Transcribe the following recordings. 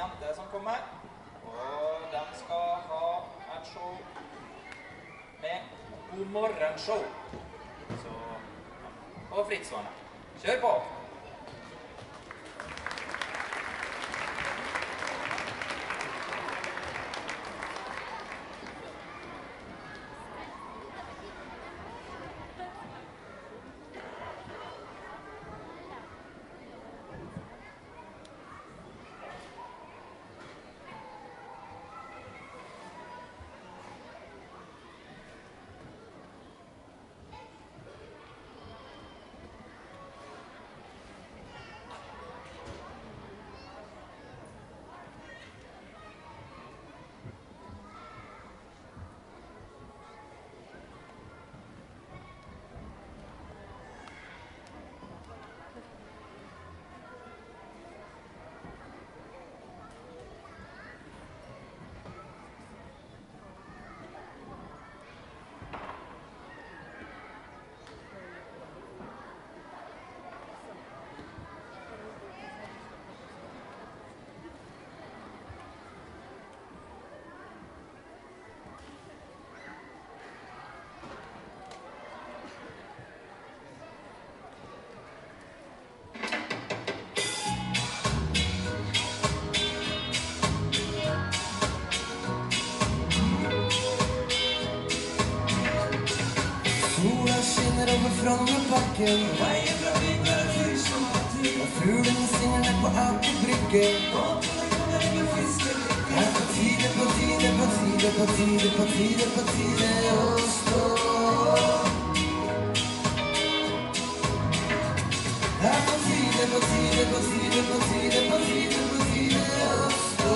jente som kommer. Og de skal ha et show med God morgen-show. Så, og frittstående. Kjør på! Over Frognerbakken og veien fra bygger og fyr som natur. Og fuglen synger ned på Aker Brygge. Båtene kommer ingen fiskebrikke. Her på tide, på tide, på tide, på tide, på tide, på tide å stå. Her på tide, på tide, på tide, på tide, på tide, på tide å stå.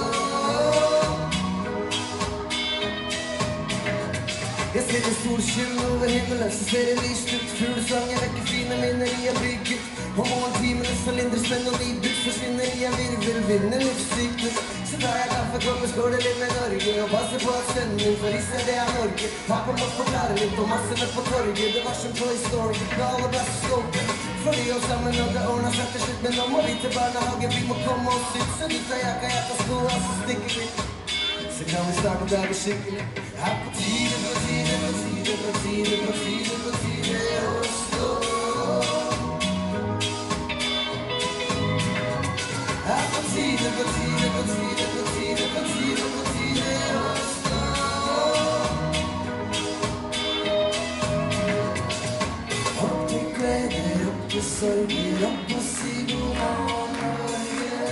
Jeg ser en solskinn over himmelen, så ser jeg lyst ut. Fuglesanger vekker fine minner i en bygget. Og morgentimene så lindrer spenn og nybrutt forsvinner i en virvelvind, en livssyklus. Så tar jeg kaffekoppen, skåler litt med Norge og passer på at sønnen min får i seg det er Norge. Pappa må forklare litt om massene på torget. Det var som Toy Story, det aller beste skåpet. Fordi oss sammen og det ordner seg til slutt. Men nå må vi til barnehagen, vi må komme oss ut. Så du tar jakka, jeg tar skoene, så stikker vi. Så kan vi starte dagen skikkelig. Her på tide, på tide, på tide, på tide, på tide, på tide å stå. Her på tide, på tide, på tide, på tide, på tide, på tide å stå. Opp til gleder, opp til sorger, opp og si god morgen Norge.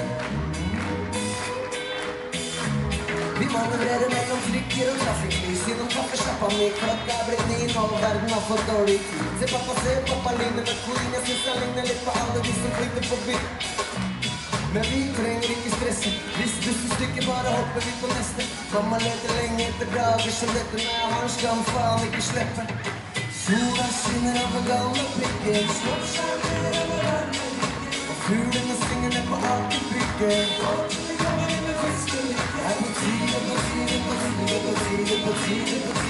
Vi manøvrerer mellom trykker og trafikklys. Gjennom kaffesjappa mi, klokka er blitt 9 nå, verden har fått dårlig tid. Se pappa ligner med queen. Jeg synes han ligner litt på alle de som flytter forbi. Men vi trenger ikke stresse. Hvis bussen stykker, bare hopper vi på neste. Mamma leter lenge etter dager som dette, men han skal faen ikke slippe. Sola skinner over galne prikker, slår seg ned over varme. Og fuglene synger ned på Aker Brygge. Båtene kommer inn med fiskelykke. Her på tide, på tide, på tide, på tide, på tide, på tide.